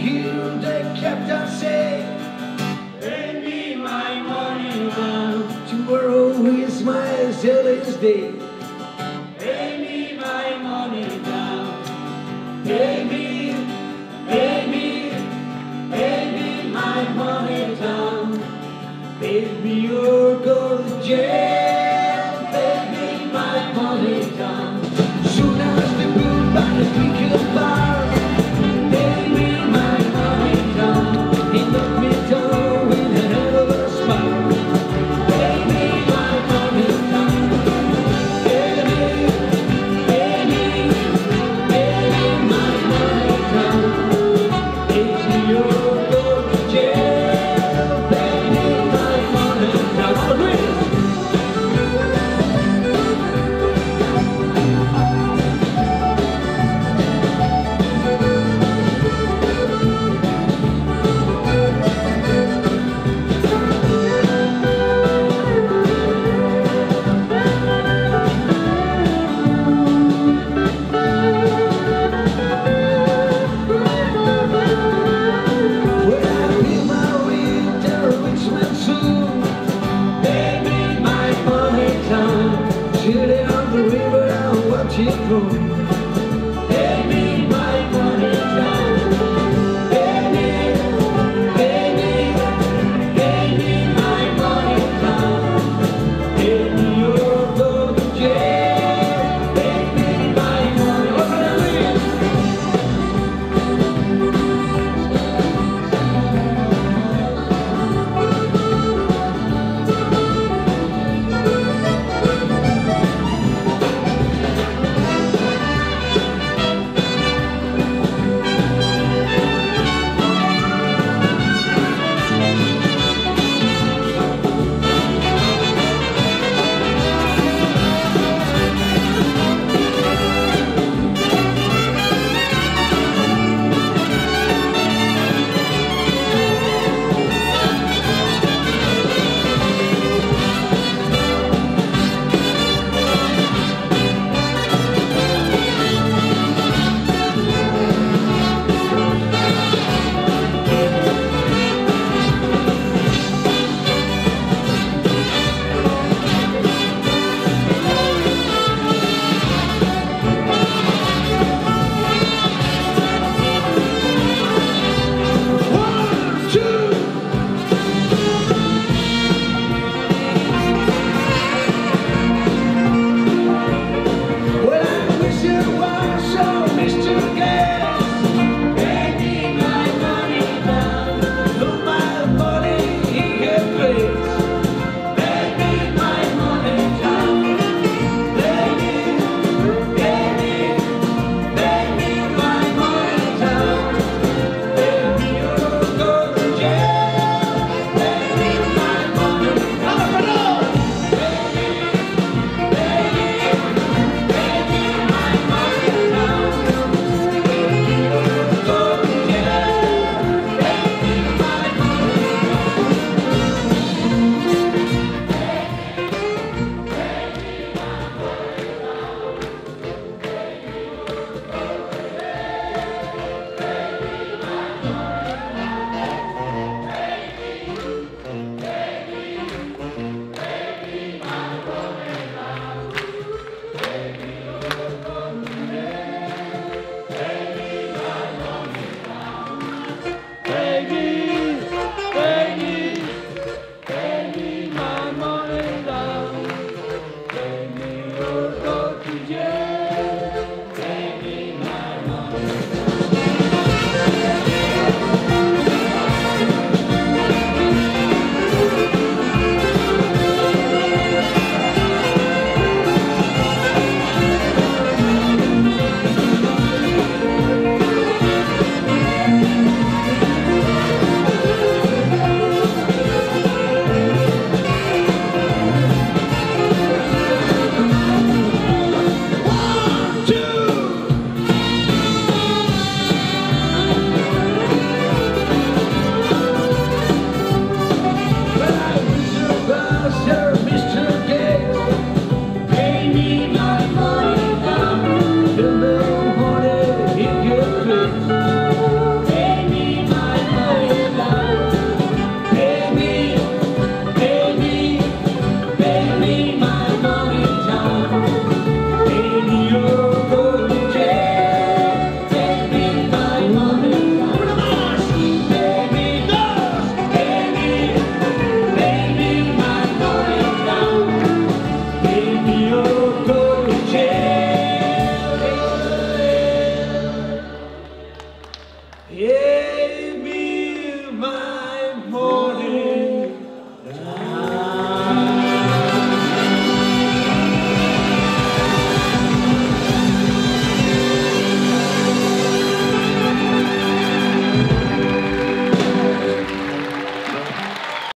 hill they kept on saying, pay me my money now. Tomorrow is my Zelda's day. Pay me my money now. Pay me, pay me, pay me my money down. Baby, you're going to jail. Pay me my money down. Soon as the boom by the creek of bar. Pay me my money down. He knocked me down with a hell of a spark. Pay me my money down. Pay me, pay me, pay me my money down. Baby, you're going to jail. Pay me my money down. Chilling on the river, I'll watch it go.